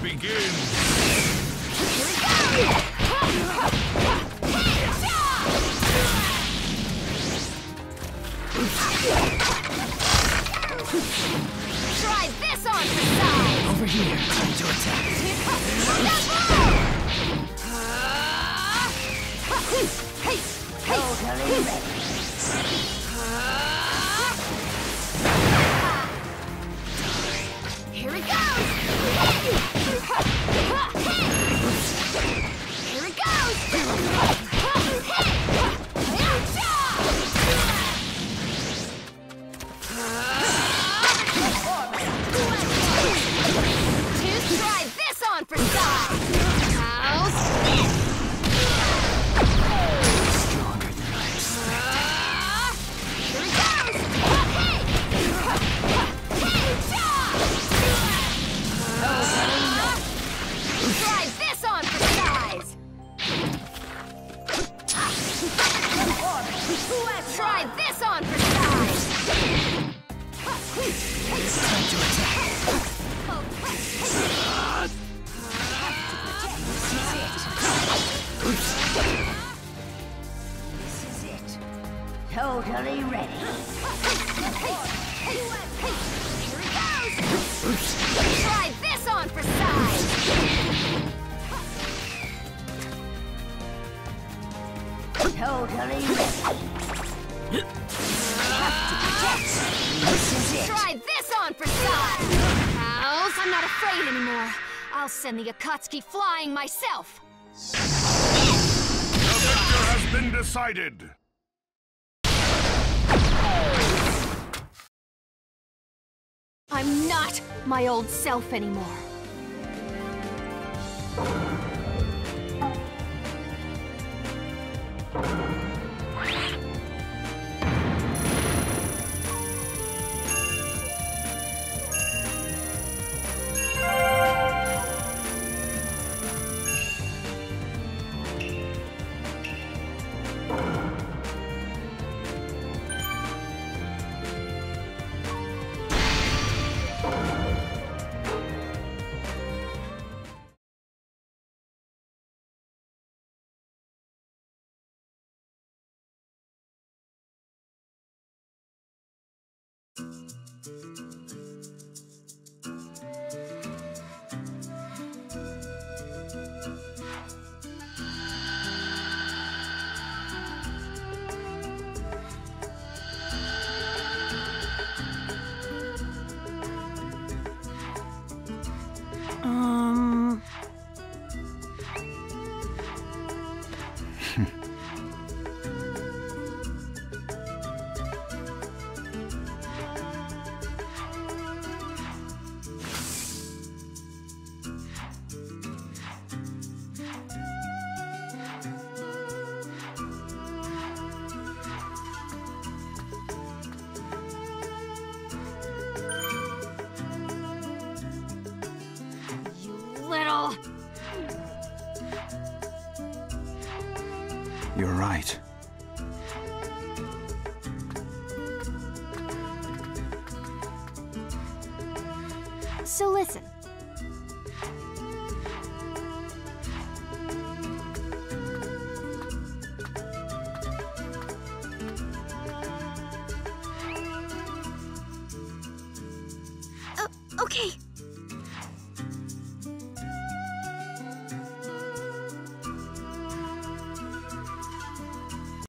begins! Try this on for size! Over here, time to attack. Totally ready. Here it goes! Here it goes! Try this on for size! How's this? Stronger than I expected. Here it goes! Try this on for size! Try this on for size! It's time to attack. This is it. Totally ready. Here it goes! Try this on for size! Totally ready. This is it. Try this on for size! Pals, I'm not afraid anymore. I'll send the Akatsuki flying myself. The victor has been decided! I'm not my old self anymore. Little... You're right. So listen,